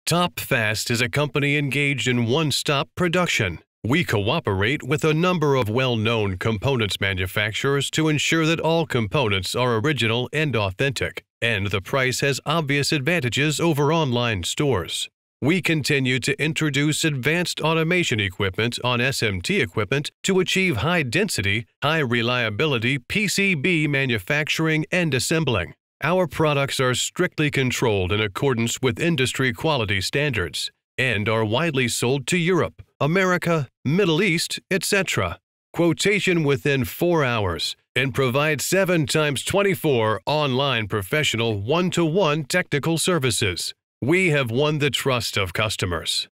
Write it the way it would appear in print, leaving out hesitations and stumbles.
TOPfast is a company engaged in one-stop production. We cooperate with a number of well-known components manufacturers to ensure that all components are original and authentic, and the price has obvious advantages over online stores. We continue to introduce advanced automation equipment on SMT equipment to achieve high-density, high-reliability PCB manufacturing and assembling. Our products are strictly controlled in accordance with industry quality standards and are widely sold to Europe, America, Middle East, etc. Quotation within 4 hours and provide 7x24 online professional one-to-one technical services. We have won the trust of customers.